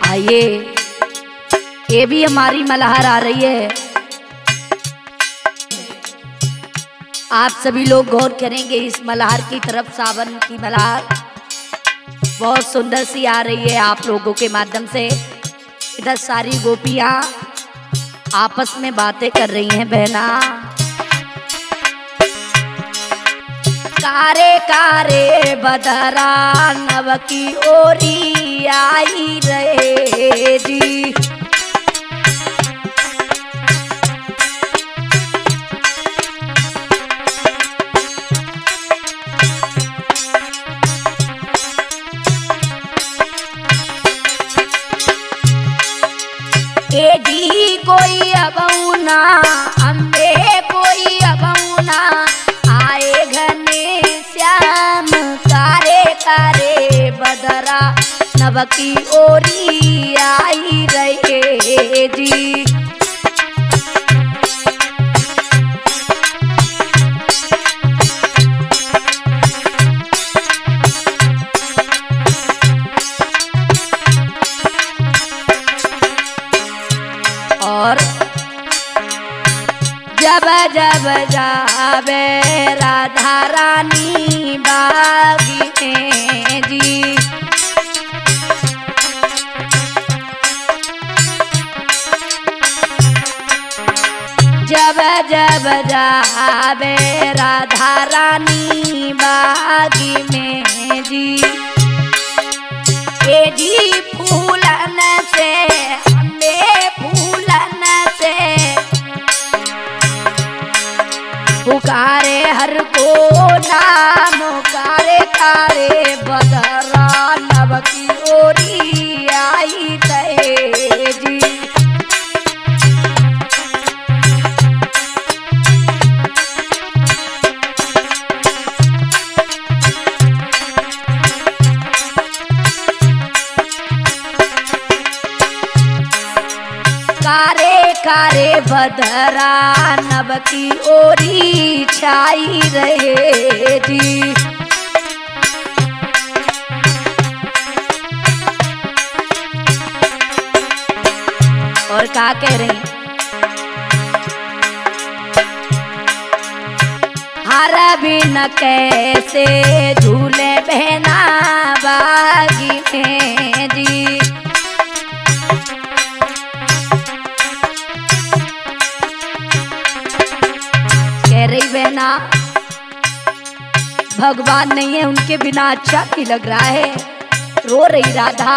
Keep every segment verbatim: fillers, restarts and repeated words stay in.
आइए, ये भी हमारी मल्हार आ रही है। आप सभी लोग गौर करेंगे इस मल्हार की तरफ। सावन की मल्हार बहुत सुंदर सी आ रही है आप लोगों के माध्यम से। इधर सारी गोपियां आपस में बातें कर रही हैं। बहना कारे कारे बदरा नव की ओरी आई रहे जी। एडी कोई अबौना अम्बे कोई अबौना आए घने श्याम कारे कारे बदरा नव की ओरी आई रहे जी। और जब जब जावे राधा रानी बागी में जी। जब जब जावे राधा रानी बागी में जी। ए जी फूलन से पुकारे हर को नाम कारे कारे बदरा नव की ओरी आई रहे जी। कारे कारे बदरा नव की ओरी छाई रहे जी। और क्या कह रहे हैं? हर बिन कैसे झूले बहना बागी में जी। रही बहना भगवान नहीं है, उनके बिना अच्छा नहीं लग रहा है। रो रही राधा।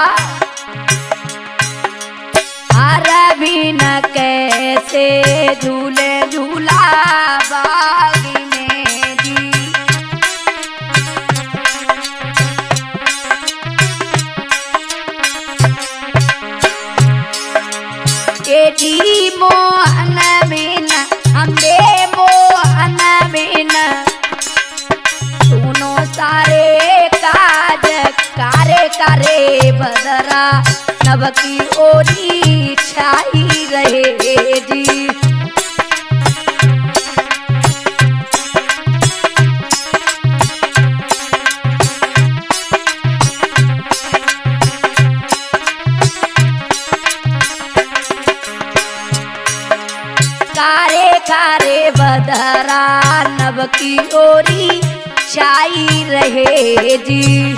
हर बिन कैसे झूले झूला बागी में जी। एडी मोहन बिन अम्बे मोहन बिन सुनो सारे काज कारे कारे बदरा नव की ओरी छाई रहे जी। कारे कारे बदरा नव की ओरी छाई रहे जी।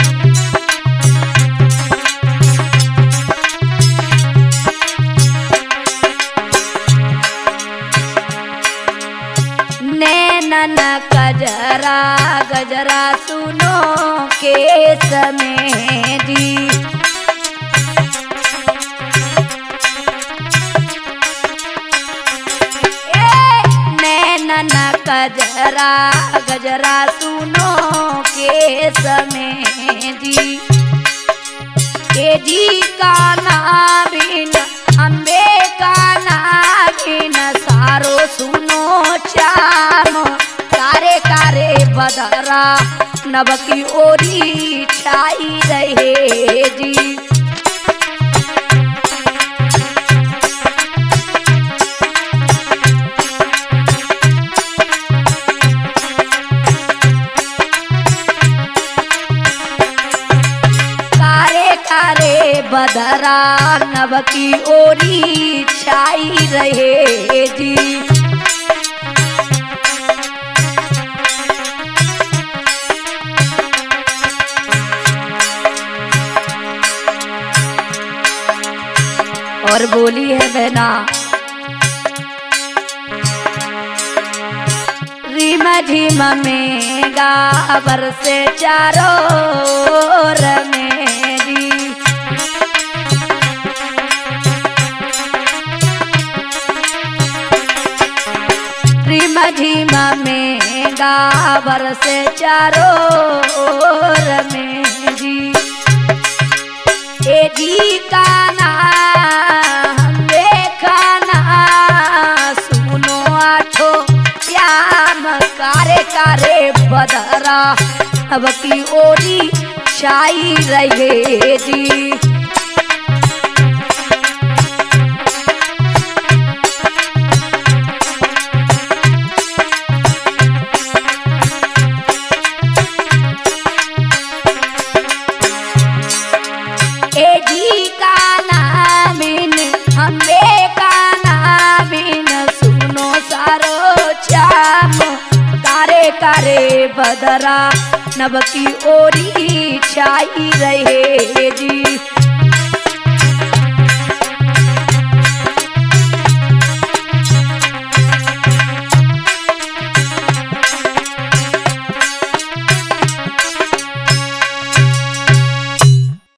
नैनन गजरा गजरा सुनो के समय जी। नैनन गजरा गजरा सुनो के समय जी। ए जी काना बिन अम्बे काना बिन सारो सुनो चाम कारे कारे बदरा नव की ओरी छाई रहे जी। कारे कारे बदरा नभ की ओरी छाई रहे जी। और बोली है बहना, रिम झिम में गावर से चारों ओर मेरी, रिम झिम में गावर से चारों ओर मेरी। ए जी का नाम देखना सुनो आठो श्याम कारे कारे बदरा अब की ओरी छाई रहे जी। ए जी का नामिन हमें का नामिन सुनो सारो श्याम कारे कारे बदरा नभ की ओरी छाई रहे जी।